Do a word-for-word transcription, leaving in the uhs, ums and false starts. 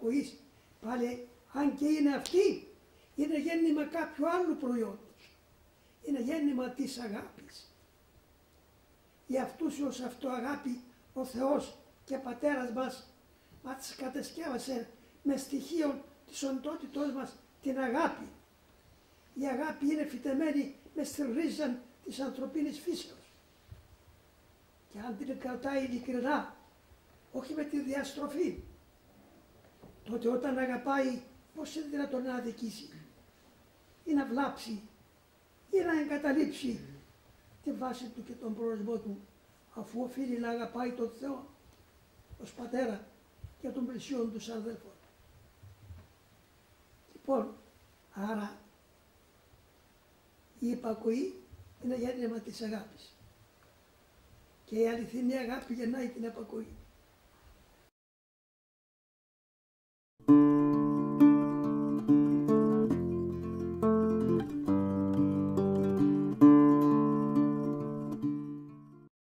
υπακοής, πάλι αν και είναι αυτή, είναι γέννημα κάποιου άλλου προϊόντος. Είναι γέννημα της αγάπης. Για αυτούς ως αυτό αγάπη ο Θεός και Πατέρας μας μας κατεσκεύασε με στοιχείο της οντότητός μας την αγάπη. Η αγάπη είναι φυτεμένη μες στη ρίζα της ανθρωπίνης φύσεως. Και αν την κρατάει ειλικρινά, όχι με τη διαστροφή, τότε όταν αγαπάει πώς είναι δυνατόν να αδικήσει ή να βλάψει ή να εγκαταλείψει τη βάση του και τον προορισμό του, αφού οφείλει να αγαπάει τον Θεό ως Πατέρα και των πλησίων του αδέλφων. Λοιπόν, άρα η υπακοή είναι γέννημα της αγάπης και η αληθινή αγάπη γεννάει την υπακοή.